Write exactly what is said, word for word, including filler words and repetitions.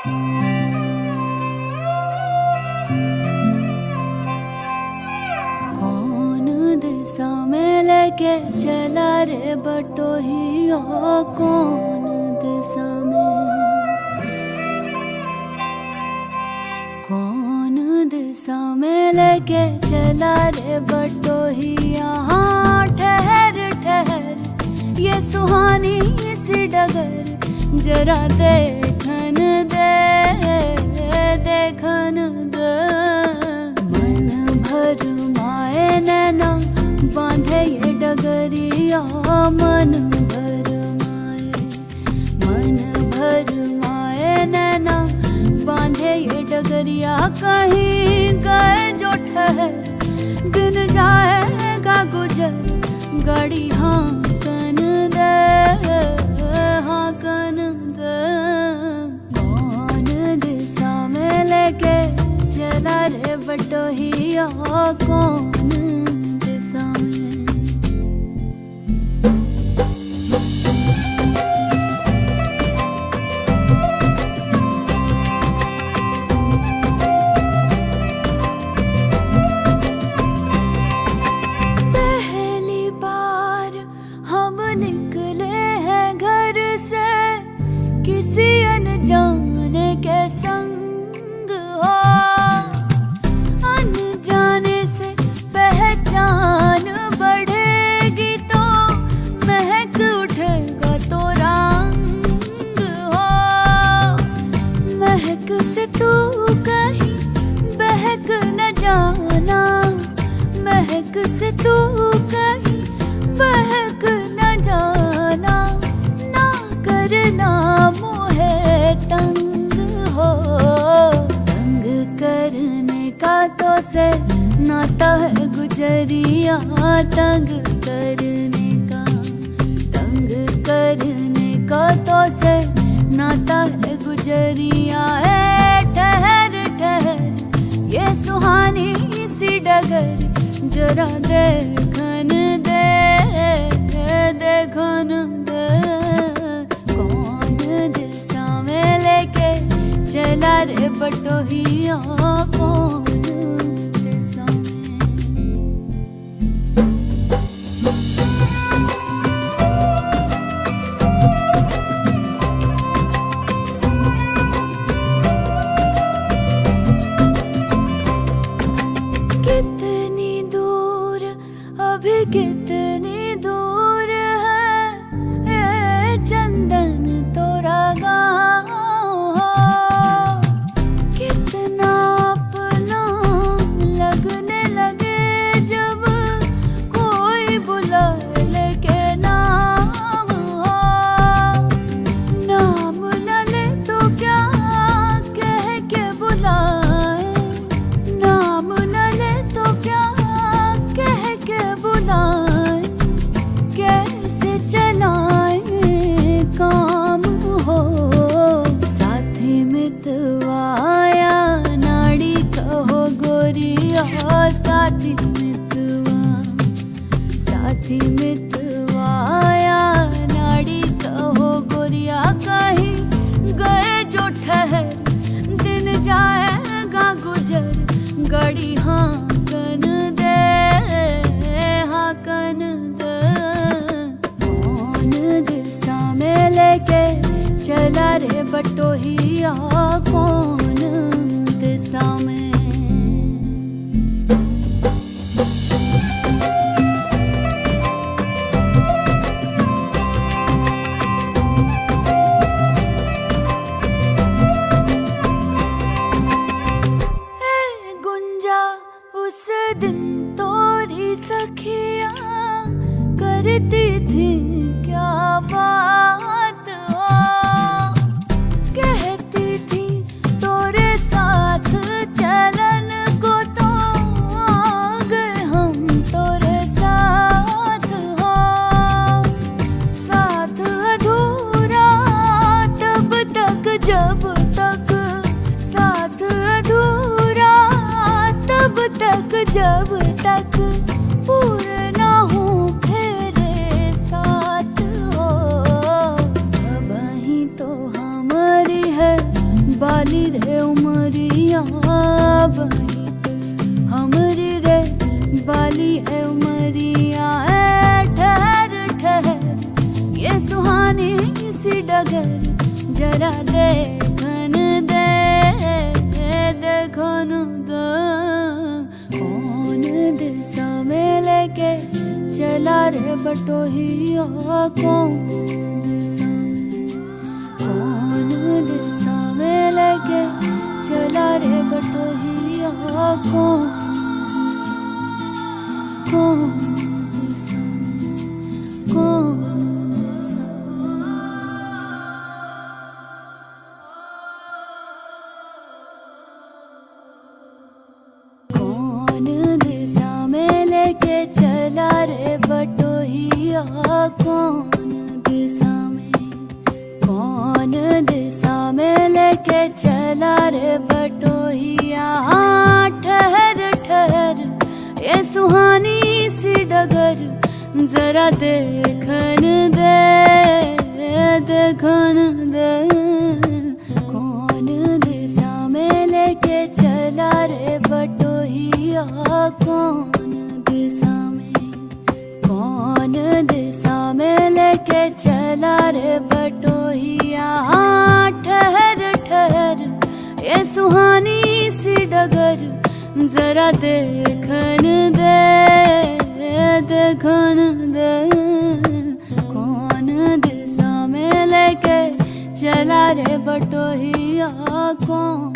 कौन दिशा में लेके चला रे बटोहिया, कौन दिशा में, कौन दिशा में लेके चला रे बटोहिया। हाँ ठहर ठहर ये सुहानी सी डगर, जरा देखन दे देखन दे। मन भर माए नैना बांधे ये डगरिया, मन भर माए, मन भर माए नैना बांधे ये डगरिया। कहीं गए जो ठहर, दिन जाएगा गुजर, गाड़ी हाँ कन दे हाँ कन दे। कौन दिशा में लेके चला रे बटोहिया, कौन दिशा में। पहली बार हम निकले हैं घर से, किसी अनजाने के संग हो। अनजाने से पहचान बढ़ेगी तो महक उठेगा तो रंग हो। महक से तू कहीं बहक न जाना, महक से तू कहीं बहक न जाना। ना करना मोहे तंग हो, तंग करने का तो से नाता है गुजरिया। तंग करने का, तंग करने का तो से नाता है गुजरिया। है ठहर ठहर ये सुहानी सी डगर, जरा देखन दे देखन दे। कौन दिशा में लेके चला रे बटोहिया, कौन दिशा में। कितनी दूर अभी कितनी दूर है ए चंदन तोरा गाँव हो। कितना अपना लगने लगे जब कोई बुला लेके नाम हो। नाम न ले तो क्या कह के बुलाए, नाम न ले तो क्या कह के बुलाए। कैसे चलाए काम हो, साथी मितवाया नाड़ी कहो गोरिया। साथी मितवा, साथी मितवाया नाड़ी कहो गोरिया। कहीं गए जो ठहर, दिन जाएगा गुजर, गाड़ी हाँ कन दे हाँ कन दे। कौन दिशा में लेके चला रे बटोहिया, कौन दिशा में। ए गुंजा उस दिन तोरी सखिया करती थी क्या बात हो। कहती थी तोरे साथ चलन को तो आ गए हम तोरे साथ हो। साथ अधूरा तब तक जब तक, साथ अधूरा तब तक जब तक पूर्ण हो फेरे साथ हो। डगर जरा देखन दे देखन दे। कौन दिशा में लेके चला रे बटोहिया, कौन दिशा में, कौन दिशा में लेके चला रे बटोहिया, कौन कौन दिशा में, कौन दिशा में। कौन दिशा में लेके चला रे बटोहिया, कौन दिशा में, कौन दिशा में लेके चला रे बटोहिया। हाँ ठहर ठहर ये सुहानी सी डगर जरा देखन दे देखन दे। कौन दिशा में लेके चला रे बटोहिया, कौन दिशा में, कौन दिशा में लेके चला रे बटोहिया। हाँ ठहर ठहर ये सुहानी सी डगर जरा देखन दे देखन दे। कौन दिशा में लेके चला रे बटोहिया, कौन